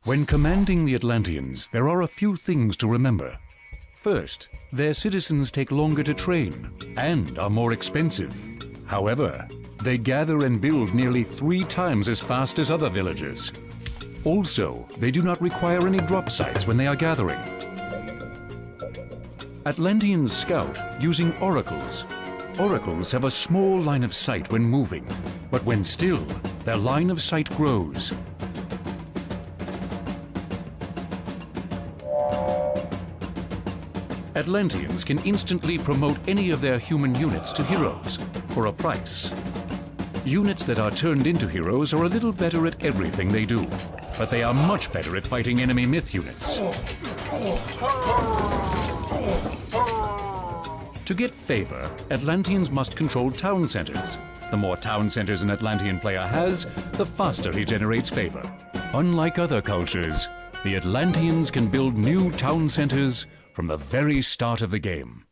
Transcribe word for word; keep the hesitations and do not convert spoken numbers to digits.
When commanding the Atlanteans, there are a few things to remember. First, their citizens take longer to train and are more expensive. However, they gather and build nearly three times as fast as other villagers. Also, they do not require any drop sites when they are gathering. Atlanteans scout using oracles. Oracles have a small line of sight when moving, but when still, their line of sight grows. Atlanteans can instantly promote any of their human units to heroes for a price. Units that are turned into heroes are a little better at everything they do, but they are much better at fighting enemy myth units. To get favor, Atlanteans must control town centers. The more town centers an Atlantean player has, the faster he generates favor. Unlike other cultures, the Atlanteans can build new town centers from the very start of the game.